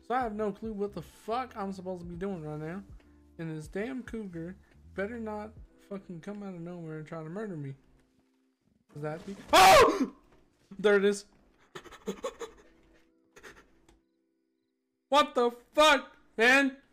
So I have no clue what the fuck I'm supposed to be doing right now. And this damn cougar better not fucking come out of nowhere and try to murder me. Does that be? Oh! There it is. What the fuck, man?